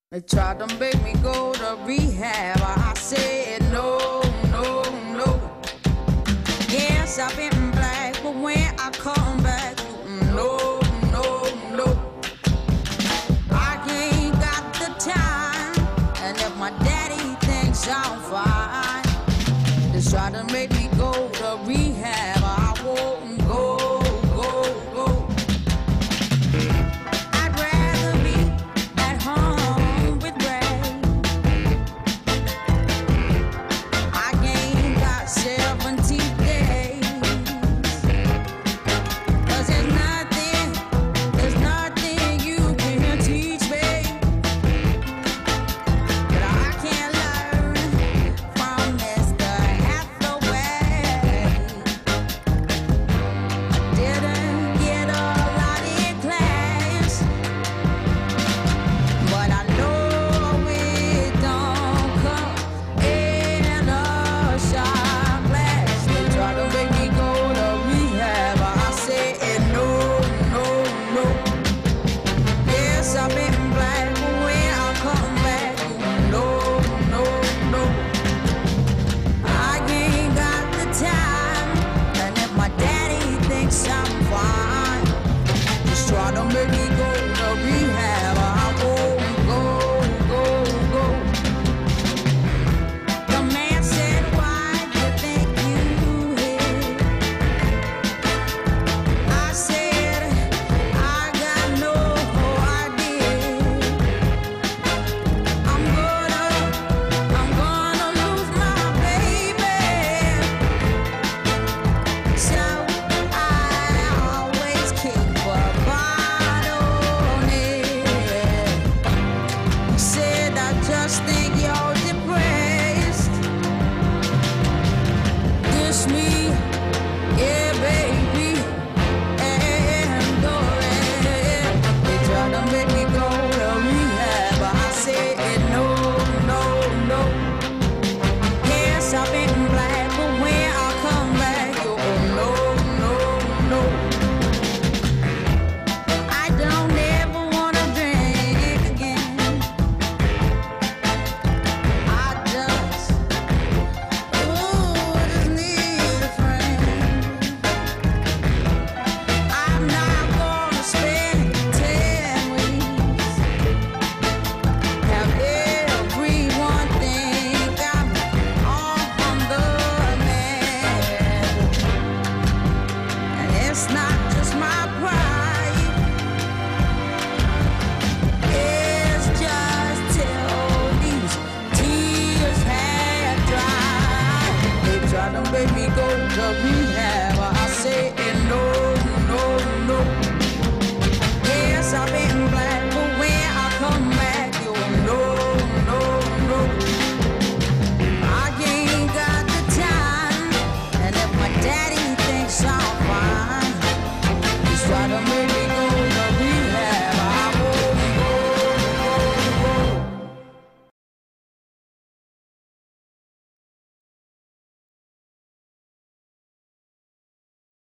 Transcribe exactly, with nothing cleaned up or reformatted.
They tried to make me go to rehab. I said no, no, no. Yes, I've been black, but when I come back, no, no, no. I ain't got the time, and if my daddy thinks I'm fine, they try to make me go to rehab. I won't go, go, go. I'd rather be at home with Ray. I ain't got seventy days, 'cause there's nothing, there's nothing you can teach me that I can't learn from Mister Hathaway. Didn't get a lot in class, but I know it don't come in a shot glass. They try to make me go to rehab. I said no, no, no. Yes, I've been black, but when I come back, no, no, no. I ain't got the time, and if my daddy thinks I'm fine, just try to make me go to rehab. I won't go, go, go. The man said, why do you think you hit? I said, I got no idea. I'm gonna, I'm gonna lose my baby. So I always keep a bottle near. Said I just think you're depressed. Dish me, yeah, baby, and go ahead. They try to make me go to rehab. I said no, no, no. Yes, I've been black, but when I come back, oh no, no, no. I don't ever wanna drink again. I just, ooh, just need a friend. I'm not gonna spend ten weeks. Have everyone think I'm on the man. And it's not just my pride, it's just till these tears had dried. They try to make me go to rehab. I say no,